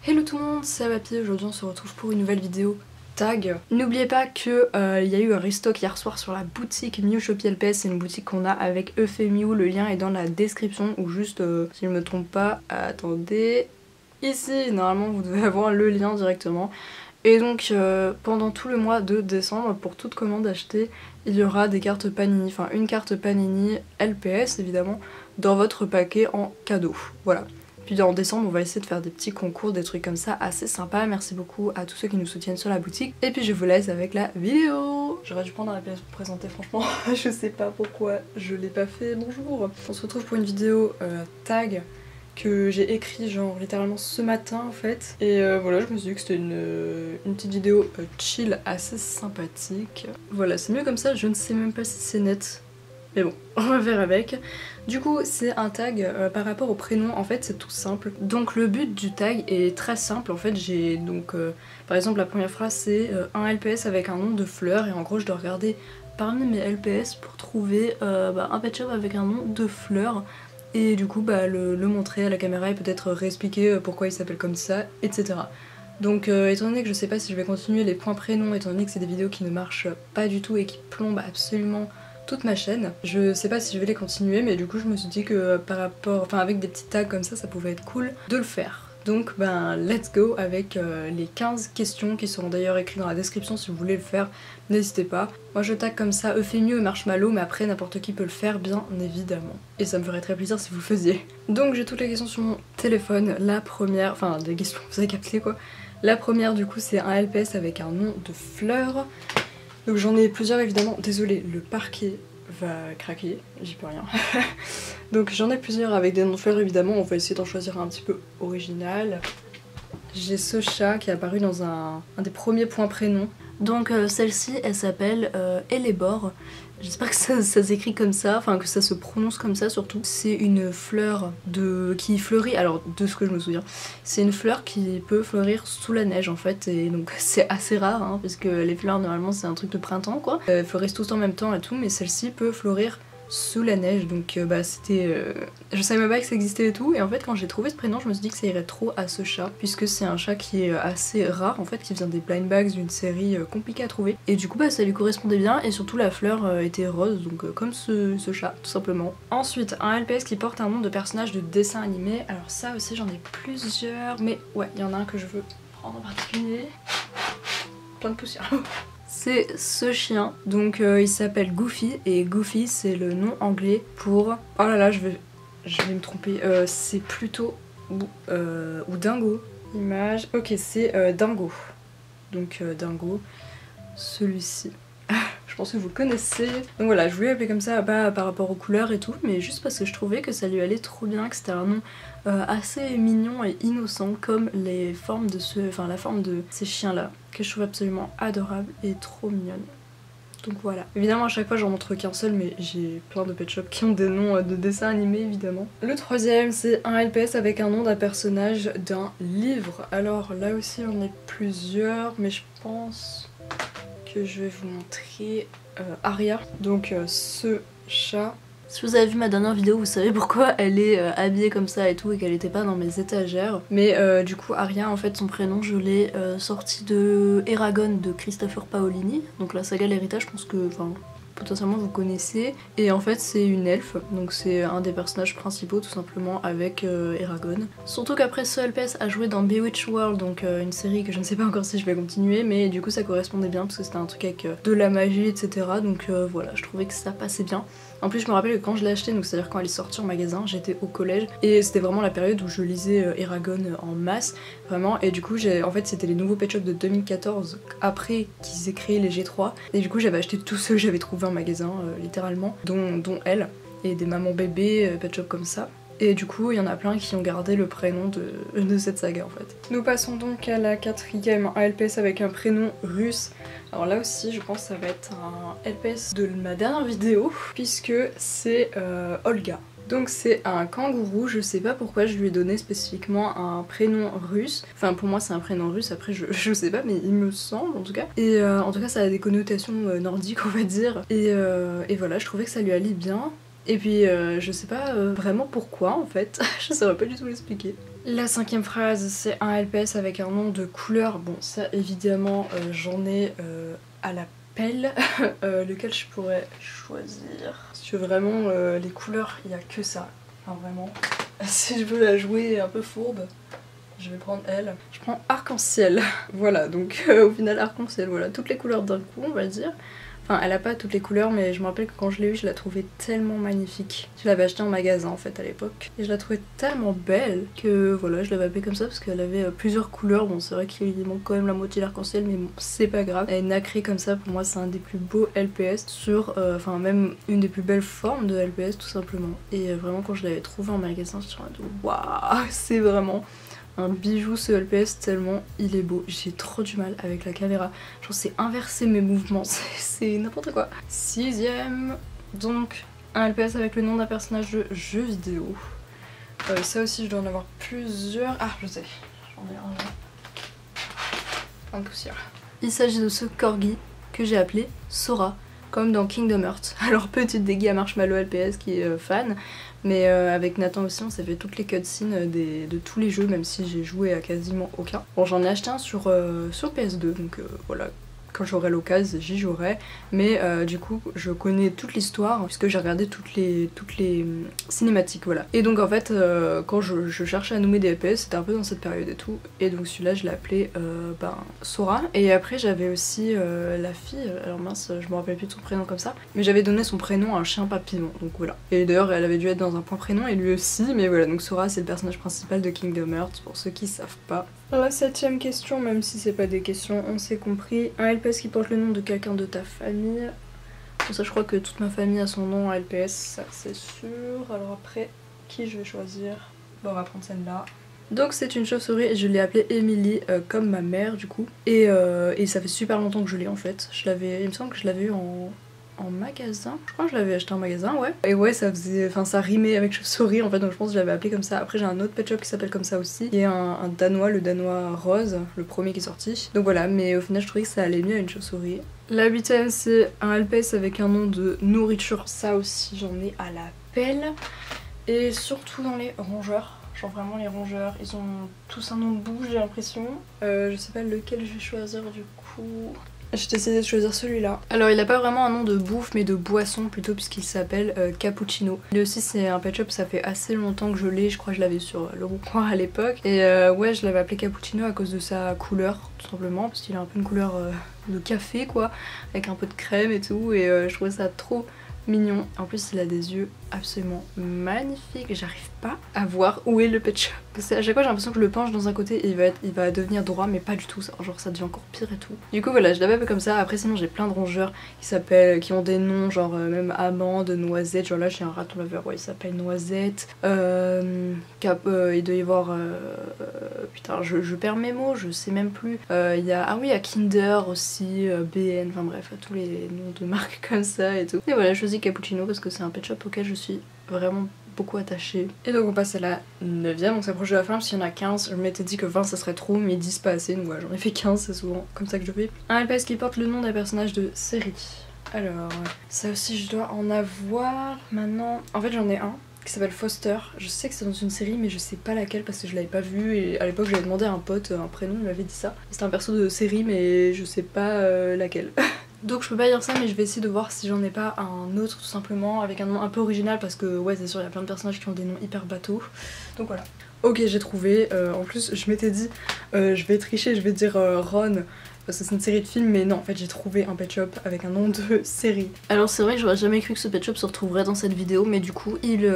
Hello tout le monde, c'est Abapi, aujourd'hui on se retrouve pour une nouvelle vidéo tag. N'oubliez pas que il y a eu un restock hier soir sur la boutique Miu Shopee LPS, c'est une boutique qu'on a avec Euphémiu, le lien est dans la description ou juste, si je me trompe pas, attendez, ici, normalement vous devez avoir le lien directement. Et donc pendant tout le mois de décembre, pour toute commande achetée, il y aura des cartes Panini, enfin une carte Panini LPS évidemment, dans votre paquet en cadeau, voilà. Puis en décembre on va essayer de faire des petits concours, des trucs comme ça assez sympa. Merci beaucoup à tous ceux qui nous soutiennent sur la boutique. Et puis je vous laisse avec la vidéo. J'aurais dû prendre la pièce pour présenter franchement. Je sais pas pourquoi je l'ai pas fait. Bonjour. On se retrouve pour une vidéo tag que j'ai écrit genre littéralement ce matin en fait. Et voilà, je me suis dit que c'était une petite vidéo chill assez sympathique. Voilà, c'est mieux comme ça, je ne sais même pas si c'est net. Mais bon, on va faire avec. Du coup, c'est un tag par rapport au prénom, en fait c'est tout simple. Donc le but du tag est très simple, en fait j'ai donc... par exemple la première phrase c'est un LPS avec un nom de fleur, et en gros je dois regarder parmi mes LPS pour trouver un pet shop avec un nom de fleur. Et du coup le montrer à la caméra et peut-être réexpliquer pourquoi il s'appelle comme ça, etc. Donc étant donné que je sais pas si je vais continuer les points prénoms, étant donné que c'est des vidéos qui ne marchent pas du tout et qui plombent absolument toute ma chaîne, je sais pas si je vais les continuer, mais du coup je me suis dit que par rapport, enfin avec des petits tags comme ça pouvait être cool de le faire. Donc let's go avec les 15 questions qui seront d'ailleurs écrites dans la description si vous voulez le faire, n'hésitez pas. Moi je tag comme ça Euphémiu et Marshmallow, mais après n'importe qui peut le faire bien évidemment. Et ça me ferait très plaisir si vous le faisiez. Donc j'ai toutes les questions sur mon téléphone. La première, enfin des questions, vous avez capté quoi. La première du coup c'est un LPS avec un nom de fleur. Donc j'en ai plusieurs évidemment, désolé, le parquet va craquer, j'y peux rien. Donc j'en ai plusieurs avec des noms de fleurs évidemment, on va essayer d'en choisir un petit peu original. J'ai ce chat qui est apparu dans un des premiers points prénoms. Donc celle-ci elle s'appelle Elébor. J'espère que ça s'écrit comme ça, enfin que ça se prononce comme ça surtout. C'est une fleur qui fleurit, alors de ce que je me souviens, c'est une fleur qui peut fleurir sous la neige en fait, et donc c'est assez rare hein, parce que les fleurs normalement c'est un truc de printemps quoi. Elles fleurissent tous en même temps et tout, mais celle-ci peut fleurir sous la neige, donc c'était... Je savais même pas que ça existait et tout, et en fait quand j'ai trouvé ce prénom je me suis dit que ça irait trop à ce chat, puisque c'est un chat qui est assez rare en fait, qui vient des blind bags d'une série compliquée à trouver, et du coup ça lui correspondait bien, et surtout la fleur était rose, donc comme ce chat tout simplement. Ensuite un LPS qui porte un nom de personnage de dessin animé, alors ça aussi j'en ai plusieurs, mais ouais il y en a un que je veux prendre en particulier, plein de poussière. C'est ce chien, donc il s'appelle Goofy, et Goofy c'est le nom anglais pour... Oh là là, je vais me tromper, c'est plutôt... ou Dingo. Image, ok c'est Dingo. Donc Dingo, celui-ci. Je pense que vous le connaissez. Donc voilà, je voulais l'appeler comme ça, pas par rapport aux couleurs et tout, mais juste parce que je trouvais que ça lui allait trop bien, que c'était un nom assez mignon et innocent, comme les formes de la forme de ces chiens-là, que je trouve absolument adorable et trop mignonne. Donc voilà. Évidemment à chaque fois j'en montre qu'un seul, mais j'ai plein de pet shops qui ont des noms de dessins animés évidemment. Le troisième c'est un LPS avec un nom d'un personnage d'un livre. Alors là aussi on est plusieurs, mais je pense que je vais vous montrer Aria. Donc ce chat. Si vous avez vu ma dernière vidéo, vous savez pourquoi elle est habillée comme ça et tout, et qu'elle était pas dans mes étagères. Mais du coup Aria, en fait son prénom je l'ai sorti de Eragon de Christopher Paolini, donc la saga L'Héritage, je pense que potentiellement vous connaissez. Et en fait c'est une elfe, donc c'est un des personnages principaux tout simplement avec Eragon. Surtout qu'après ce LPS a joué dans Bewitched World, donc une série que je ne sais pas encore si je vais continuer, mais du coup ça correspondait bien parce que c'était un truc avec de la magie etc. Donc voilà, je trouvais que ça passait bien. En plus je me rappelle que quand je l'ai acheté, donc c'est-à-dire quand elle est sortie en magasin, j'étais au collège et c'était vraiment la période où je lisais Eragon en masse, vraiment, et du coup en fait c'était les nouveaux pet shops de 2014 après qu'ils aient créé les G3, et du coup j'avais acheté tous ceux que j'avais trouvé en magasin littéralement, dont elle, et des mamans bébés, pet shop comme ça. Et du coup, il y en a plein qui ont gardé le prénom de cette saga en fait. Nous passons donc à la quatrième, un LPS avec un prénom russe. Alors là aussi, je pense que ça va être un LPS de ma dernière vidéo, puisque c'est Olga. Donc c'est un kangourou, je sais pas pourquoi je lui ai donné spécifiquement un prénom russe. Enfin pour moi c'est un prénom russe, après je sais pas, mais il me semble en tout cas. Et en tout cas ça a des connotations nordiques on va dire. Et voilà, je trouvais que ça lui allait bien. Et puis je sais pas vraiment pourquoi en fait, je saurais pas du tout l'expliquer. La 5e phrase, c'est un LPS avec un nom de couleur. Bon, ça évidemment j'en ai à la pelle. Lequel je pourrais choisir? Parce que vraiment les couleurs, il n'y a que ça. Enfin vraiment, si je veux la jouer un peu fourbe, je vais prendre elle. Je prends arc-en-ciel. Voilà, donc au final arc-en-ciel, voilà, toutes les couleurs d'un coup on va dire. Enfin, elle a pas toutes les couleurs, mais je me rappelle que quand je l'ai eu, je la trouvais tellement magnifique. Je l'avais achetée en magasin en fait à l'époque. Et je la trouvais tellement belle que voilà, je l'avais appelée comme ça parce qu'elle avait plusieurs couleurs. Bon, c'est vrai qu'il manque quand même la moitié de l'arc-en-ciel, mais bon, c'est pas grave. Elle est nacrée comme ça, pour moi, c'est un des plus beaux LPS sur. Enfin, même une des plus belles formes de LPS tout simplement. Et vraiment, quand je l'avais trouvée en magasin, je me suis dit, waouh, c'est vraiment un bijou ce LPS tellement il est beau. J'ai trop du mal avec la caméra. Genre c'est inverser mes mouvements, c'est n'importe quoi. 6e, donc un LPS avec le nom d'un personnage de jeu vidéo. Ça aussi je dois en avoir plusieurs. Ah je sais, j'en ai un là. Un poussière. Il s'agit de ce corgi que j'ai appelé Sora, comme dans Kingdom Hearts. Alors petite déguise à Marshmallow LPS qui est fan. Mais avec Nathan aussi on s'est fait toutes les cutscenes de tous les jeux, même si j'ai joué à quasiment aucun. Bon j'en ai acheté un sur PS2 donc voilà, quand j'aurai l'occasion j'y jouerai. Mais du coup je connais toute l'histoire puisque j'ai regardé toutes les cinématiques, voilà. Et donc en fait quand je cherchais à nommer des FPS c'était un peu dans cette période et tout. Et donc celui-là je l'ai appelé Sora. Et après j'avais aussi la fille, alors mince je me rappelle plus de son prénom comme ça, mais j'avais donné son prénom à un chien papillon, donc voilà. Et d'ailleurs elle avait dû être dans un point prénom et lui aussi, mais voilà, donc Sora c'est le personnage principal de Kingdom Hearts pour ceux qui savent pas. La 7e question, même si c'est pas des questions, on s'est compris. Un LPS qui porte le nom de quelqu'un de ta famille. Pour ça je crois que toute ma famille a son nom à LPS, ça c'est sûr. Alors après, qui je vais choisir? Bon on va prendre celle-là. Donc c'est une chauve-souris et je l'ai appelée Emily comme ma mère du coup. Et ça fait super longtemps que je l'ai en fait. Il me semble que je l'avais eu en magasin. Je crois que je l'avais acheté en magasin, ouais. Et ouais, ça faisait, enfin ça rimait avec chauve-souris en fait, donc je pense que je l'avais appelé comme ça. Après j'ai un autre pet shop qui s'appelle comme ça aussi, qui est un danois, le danois rose, le premier qui est sorti. Donc voilà, mais au final je trouvais que ça allait mieux à une chauve-souris. La 8e c'est un LPS avec un nom de nourriture. Ça aussi j'en ai à la pelle. Et surtout dans les rongeurs. Genre vraiment les rongeurs, ils ont tous un nom de bouche j'ai l'impression. Je sais pas lequel je vais choisir du coup. J'ai décidé de choisir celui-là. Alors il a pas vraiment un nom de bouffe mais de boisson plutôt puisqu'il s'appelle Cappuccino. Lui aussi c'est un pet shop, ça fait assez longtemps que je l'ai, je crois que je l'avais sur Le Bon Coin à l'époque. Et ouais je l'avais appelé Cappuccino à cause de sa couleur tout simplement, parce qu'il a un peu une couleur de café quoi, avec un peu de crème et tout, et je trouvais ça trop mignon. En plus il a des yeux absolument magnifiques et j'arrive pas à voir où est le pet shop. Parce que à chaque fois j'ai l'impression que je le penche dans un côté et il va devenir droit, mais pas du tout, genre ça devient encore pire et tout. Du coup voilà, je l'avais un peu comme ça. Après sinon j'ai plein de rongeurs qui ont des noms genre même amande, noisette, genre là j'ai un raton laveur, ouais il s'appelle Noisette. Il doit y avoir putain je perds mes mots, je sais même plus. Il y a, ah oui, il y a Kinder aussi, BN, enfin bref, tous les noms de marques comme ça et tout. Et voilà, je choisis Cappuccino parce que c'est un pet shop auquel je suis vraiment beaucoup attachée. Et donc on passe à la 9e, on s'approche de la fin parce qu'il y en a 15. Je m'étais dit que 20 ça serait trop, mais 10 pas assez, donc voilà, j'en ai fait 15, c'est souvent comme ça que je fais. Un LPS qui porte le nom d'un personnage de série. Alors, ça aussi je dois en avoir maintenant. En fait j'en ai un qui s'appelle Foster. Je sais que c'est dans une série mais je sais pas laquelle parce que je l'avais pas vu, et à l'époque j'avais demandé à un pote un prénom, il m'avait dit ça. C'était un perso de série mais je sais pas laquelle. Donc je peux pas dire ça, mais je vais essayer de voir si j'en ai pas un autre tout simplement avec un nom un peu original, parce que ouais c'est sûr il y a plein de personnages qui ont des noms hyper bateaux. Donc voilà. Ok j'ai trouvé, en plus je m'étais dit je vais tricher, je vais dire Ron parce que c'est une série de films, mais non en fait j'ai trouvé un pet shop avec un nom de série. Alors c'est vrai que j'aurais jamais cru que ce pet shop se retrouverait dans cette vidéo, mais du coup il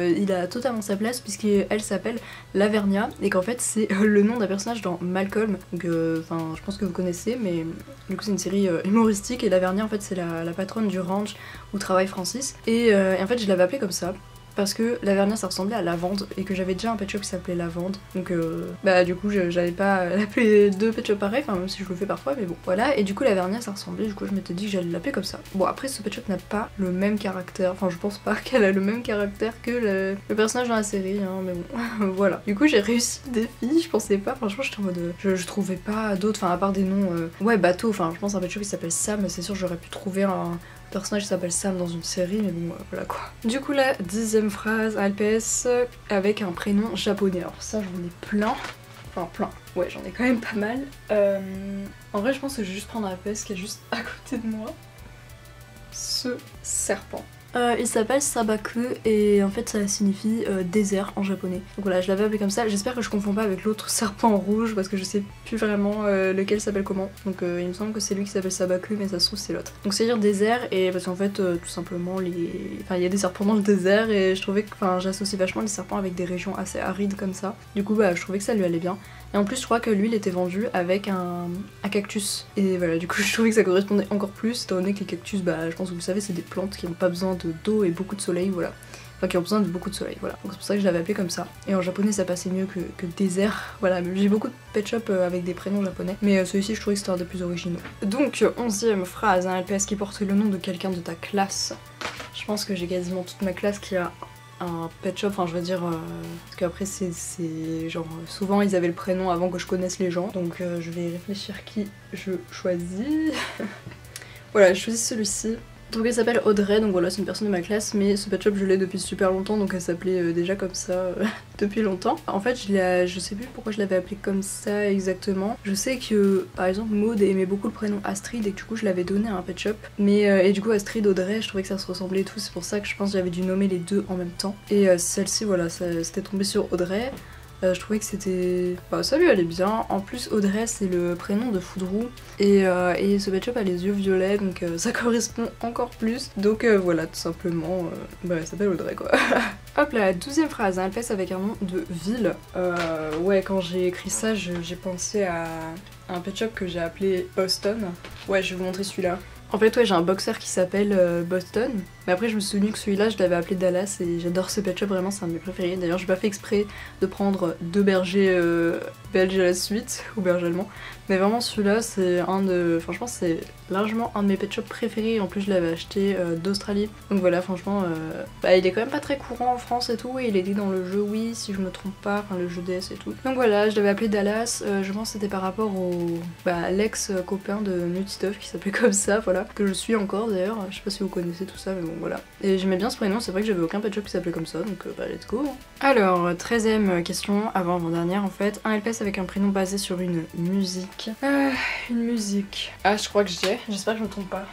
a totalement sa place puisqu'elle s'appelle Lavernia et qu'en fait c'est le nom d'un personnage dans Malcolm, donc enfin je pense que vous connaissez, mais du coup c'est une série humoristique et Lavernia en fait c'est la patronne du ranch où travaille Francis, et en fait je l'avais appelée comme ça parce que Lavernia ça ressemblait à Lavande et que j'avais déjà un pet shop qui s'appelait Lavande, donc bah du coup j'avais pas l'appeler deux pet shops pareils, enfin même si je le fais parfois, mais bon voilà. Et du coup Lavernia ça ressemblait, du coup je m'étais dit que j'allais l'appeler comme ça. Bon après ce pet shop n'a pas le même caractère, enfin je pense pas qu'elle a le même caractère que le personnage dans la série hein, mais bon voilà. Du coup j'ai réussi le défi, je pensais pas, franchement j'étais en mode je trouvais pas d'autres, enfin à part des noms ouais bateau, enfin je pense un pet shop qui s'appelle Sam, c'est sûr j'aurais pu trouver Le personnage s'appelle Sam dans une série, mais bon, voilà quoi. Du coup, la 10e phrase, un LPS avec un prénom japonais. Alors ça, j'en ai plein. Enfin, plein. Ouais, j'en ai quand même pas mal. En vrai, je pense que je vais juste prendre un LPS qui est juste à côté de moi. Ce serpent. Il s'appelle Sabaku et en fait ça signifie désert en japonais. Donc voilà, je l'avais appelé comme ça. J'espère que je confonds pas avec l'autre serpent en rouge parce que je sais plus vraiment lequel s'appelle comment. Donc il me semble que c'est lui qui s'appelle Sabaku, mais ça se trouve c'est l'autre. Donc c'est dire désert et parce qu'en fait tout simplement il y a des serpents dans le désert et je trouvais que j'associe vachement les serpents avec des régions assez arides comme ça. Du coup bah je trouvais que ça lui allait bien. Et en plus je crois que lui il était vendu avec un cactus. Et voilà, du coup je trouvais que ça correspondait encore plus étant donné que les cactus, bah je pense que vous savez, c'est des plantes qui n'ont pas besoin d'eau et beaucoup de soleil, voilà. Enfin qui ont besoin de beaucoup de soleil, voilà. Donc c'est pour ça que je l'avais appelé comme ça. Et en japonais ça passait mieux que désert, voilà. J'ai beaucoup de pet shop avec des prénoms japonais, mais celui-ci je trouvais que c'était un des plus originaux. Donc 11e phrase, un LPS qui porte le nom de quelqu'un de ta classe. Je pense que j'ai quasiment toute ma classe qui a un pet shop, enfin je veux dire, parce qu'après c'est genre, souvent ils avaient le prénom avant que je connaisse les gens, donc je vais réfléchir qui je choisis. Voilà, je choisis celui-ci. Donc elle s'appelle Audrey, donc voilà, c'est une personne de ma classe, mais ce pet shop je l'ai depuis super longtemps, donc elle s'appelait déjà comme ça depuis longtemps. En fait je sais plus pourquoi je l'avais appelée comme ça exactement. Je sais que par exemple Maud aimait beaucoup le prénom Astrid et que du coup je l'avais donné à un pet shop, mais et du coup Astrid, Audrey, je trouvais que ça se ressemblait et tout, c'est pour ça que je pense que j'avais dû nommer les deux en même temps. Et celle-ci voilà, c'était tombé sur Audrey. Je trouvais que c'était... Bah, ça lui allait bien. En plus Audrey c'est le prénom de Foudrou et ce pet shop a les yeux violets, donc ça correspond encore plus. Donc voilà, tout simplement, bah, elle s'appelle Audrey quoi. Hop là, la 12e phrase, elle passe avec un nom de ville. Ouais, quand j'ai écrit ça, j'ai pensé à un pet shop que j'ai appelé Boston. Ouais, je vais vous montrer celui-là. En fait, ouais, j'ai un boxer qui s'appelle Boston, mais après je me suis souvenu que celui-là je l'avais appelé Dallas et j'adore ce pet shop, vraiment c'est un de mes préférés. D'ailleurs j'ai pas fait exprès de prendre deux bergers belges à la suite, ou bergers allemands, mais vraiment celui-là c'est un de... Franchement c'est largement un de mes pet shops préférés, en plus je l'avais acheté d'Australie. Donc voilà, franchement, bah, il est quand même pas très courant en France et tout, et il était dans le jeu Wii si je me trompe pas, enfin le jeu DS et tout. Donc voilà, je l'avais appelé Dallas, je pense que c'était par rapport au... bah, l'ex-copain de Nutituff qui s'appelait comme ça, voilà. Que je suis encore d'ailleurs, je sais pas si vous connaissez tout ça mais bon voilà. Et j'aimais bien ce prénom, c'est vrai que j'avais aucun pet shop qui s'appelait comme ça, donc bah let's go. Alors 13e question, avant-dernière en fait, un LPS avec un prénom basé sur une musique. Une musique. Ah je crois que j'espère que je me trompe pas.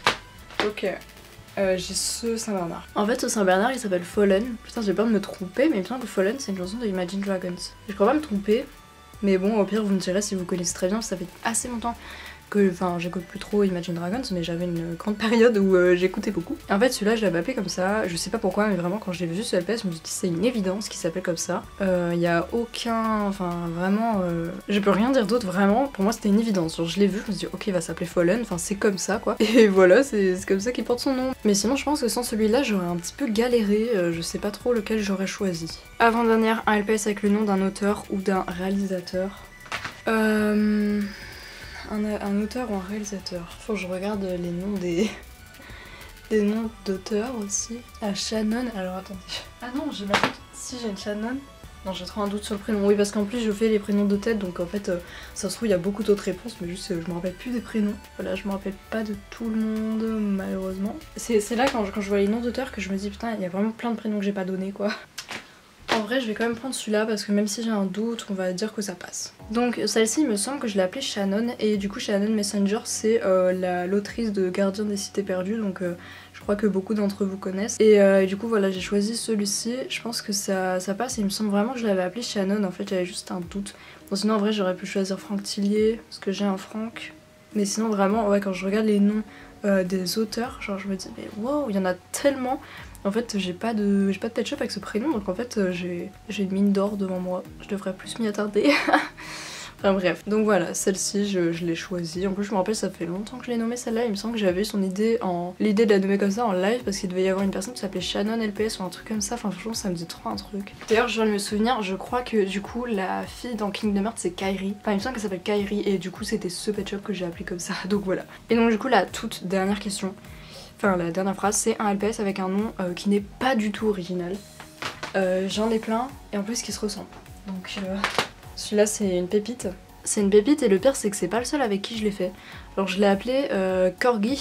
Ok. J'ai ce Saint-Bernard. En fait ce Saint-Bernard il s'appelle Fallen. Putain j'ai peur de me tromper, mais il me semble que Fallen c'est une chanson de Imagine Dragons. Je crois pas me tromper, mais bon au pire vous me direz si vous connaissez très bien, ça fait assez longtemps que, enfin j'écoute plus trop Imagine Dragons, mais j'avais une grande période où j'écoutais beaucoup. Et en fait celui-là je l'avais appelé comme ça, je sais pas pourquoi, mais vraiment quand j'ai vu ce LPS je me suis dit c'est une évidence qu'il s'appelle comme ça. Y a aucun, enfin vraiment, je peux rien dire d'autre vraiment, pour moi c'était une évidence. Genre je l'ai vu, je me suis dit ok il va s'appeler Fallen, enfin c'est comme ça quoi. Et voilà, c'est comme ça qu'il porte son nom. Mais sinon je pense que sans celui-là j'aurais un petit peu galéré, je sais pas trop lequel j'aurais choisi. Avant-dernière, un LPS avec le nom d'un auteur ou d'un réalisateur. Un auteur ou un réalisateur. Faut que je regarde les noms des noms d'auteurs aussi. Ah, Shannon, alors attendez. Ah non, j'ai ma... Si j'ai une Shannon. Non, j'ai trop un doute sur le prénom. Oui, parce qu'en plus je fais les prénoms de tête, donc en fait ça se trouve il y a beaucoup d'autres réponses, mais juste je me rappelle plus des prénoms. Voilà, je me rappelle pas de tout le monde malheureusement. C'est là quand je vois les noms d'auteurs que je me dis putain, il y a vraiment plein de prénoms que j'ai pas donné quoi. En vrai je vais quand même prendre celui-là parce que même si j'ai un doute on va dire que ça passe. Donc celle-ci il me semble que je l'ai appelée Shannon et du coup Shannon Messenger c'est l'autrice de Gardien des Cités Perdues, donc je crois que beaucoup d'entre vous connaissent. Et du coup voilà, j'ai choisi celui-ci, je pense que ça passe et il me semble vraiment que je l'avais appelé Shannon, en fait j'avais juste un doute. Bon sinon en vrai j'aurais pu choisir Franck Tillier parce que j'ai un Franck, mais sinon vraiment ouais quand je regarde les noms des auteurs, genre je me dis mais wow il y en a tellement. En fait j'ai pas de pet shop avec ce prénom, donc en fait j'ai une mine d'or devant moi, je devrais plus m'y attarder. Enfin bref, donc voilà, celle-ci je l'ai choisie. En plus je me rappelle ça fait longtemps que je l'ai nommée celle-là, il me semble que j'avais eu l'idée de la nommer comme ça en live parce qu'il devait y avoir une personne qui s'appelait Shannon LPS ou un truc comme ça, enfin franchement ça me dit trop un truc. D'ailleurs je viens de me souvenir, je crois que du coup la fille dans Kingdom Hearts c'est Kairi, enfin il me semble qu'elle s'appelle Kairi et du coup c'était ce pet shop que j'ai appelé comme ça, donc voilà. Et donc du coup la toute dernière question, enfin la dernière phrase, c'est un LPS avec un nom qui n'est pas du tout original. J'en ai plein et en plus qui se ressemblent. Donc celui-là c'est une pépite. C'est une pépite et le pire c'est que c'est pas le seul avec qui je l'ai fait. Alors je l'ai appelé Corgi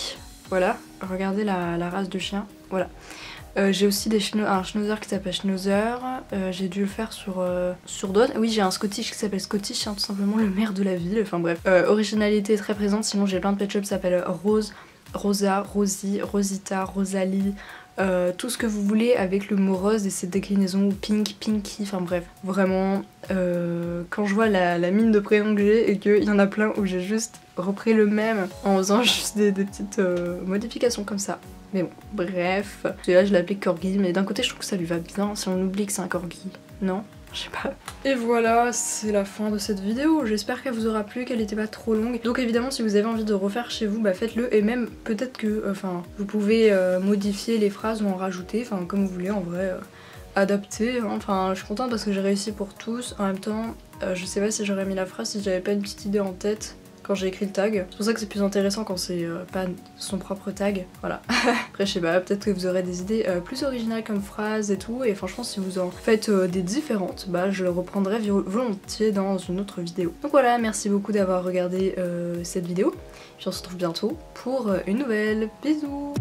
Voilà, regardez la race de chien, voilà. J'ai aussi un schnauzer qui s'appelle Schnauzer, j'ai dû le faire sur d'autres. Oui, j'ai un Scottish qui s'appelle Scottish, hein, tout simplement le maire de la ville, enfin bref. Originalité très présente, sinon j'ai plein de pet shops qui s'appellent Rose, Rosa, Rosie, Rosita, Rosalie, tout ce que vous voulez avec le mot rose et cette déclinaison, ou pink, pinky, enfin bref. Vraiment, quand je vois la mine de prénom que j'ai et qu'il y en a plein où j'ai juste repris le même en faisant juste des petites modifications comme ça. Mais bon, bref. Là je l'appelais Corgi, mais d'un côté je trouve que ça lui va bien si on oublie que c'est un Corgi. Non? Je sais pas. Et voilà, c'est la fin de cette vidéo. J'espère qu'elle vous aura plu, qu'elle était pas trop longue. Donc évidemment, si vous avez envie de refaire chez vous, bah faites-le. Et même peut-être que, vous pouvez modifier les phrases ou en rajouter, enfin comme vous voulez, en vrai, adapter. Hein. Enfin, je suis contente parce que j'ai réussi pour tous. En même temps, je sais pas si j'aurais mis la phrase si j'avais pas une petite idée en tête quand j'ai écrit le tag. C'est pour ça que c'est plus intéressant quand c'est pas son propre tag, voilà. Après je sais pas, peut-être que vous aurez des idées plus originales comme phrases et tout, et franchement si vous en faites des différentes, bah je le reprendrai volontiers dans une autre vidéo. Donc voilà, merci beaucoup d'avoir regardé cette vidéo, puis on se retrouve bientôt pour une nouvelle. Bisous.